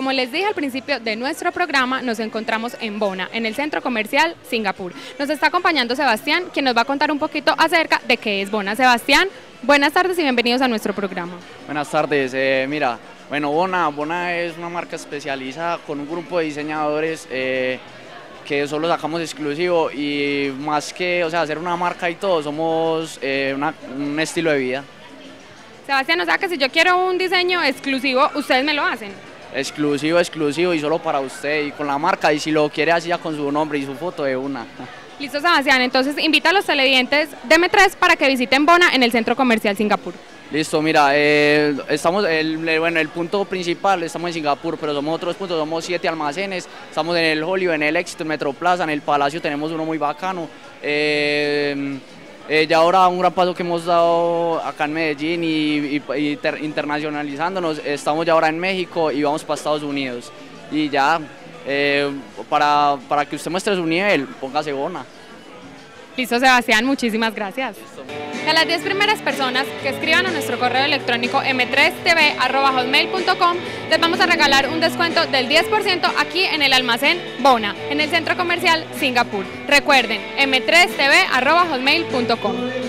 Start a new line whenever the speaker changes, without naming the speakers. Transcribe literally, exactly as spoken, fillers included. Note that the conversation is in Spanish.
como les dije al principio de nuestro programa, nos encontramos en Bona, en el Centro Comercial Singapur. Nos está acompañando Sebastián, quien nos va a contar un poquito acerca de qué es Bona. Sebastián, buenas tardes y bienvenidos a nuestro programa.
Buenas tardes, eh, mira, bueno, Bona, Bona es una marca especializada con un grupo de diseñadores eh, que solo sacamos exclusivo y más que, o sea, hacer una marca y todo, somos eh, una, un estilo de vida.
Sebastián, o sea que si yo quiero un diseño exclusivo, ¿ustedes me lo hacen?
Exclusivo, exclusivo y solo para usted y con la marca, y si lo quiere así ya con su nombre y su foto de una.
Listo, Sebastián, entonces invita a los televidentes de M tres para que visiten Bona en el Centro Comercial Singapur.
Listo, mira, eh, estamos, el, bueno, el punto principal, estamos en Singapur, pero somos otros puntos, somos siete almacenes, estamos en el Hollywood, en el Éxito, en Metroplaza, en el Palacio tenemos uno muy bacano. Eh, Eh, ya ahora un gran paso que hemos dado acá en Medellín y, y, y ter, internacionalizándonos, estamos ya ahora en México y vamos para Estados Unidos. Y ya, eh, para, para que usted muestre su nivel, póngase Bona.
Listo, Sebastián, muchísimas gracias.
Listo.
A las diez primeras personas que escriban a nuestro correo electrónico eme tres te ve arroba hotmail punto com les vamos a regalar un descuento del diez por ciento aquí en el almacén Bona, en el Centro Comercial Singapur. Recuerden, eme tres te ve arroba hotmail punto com.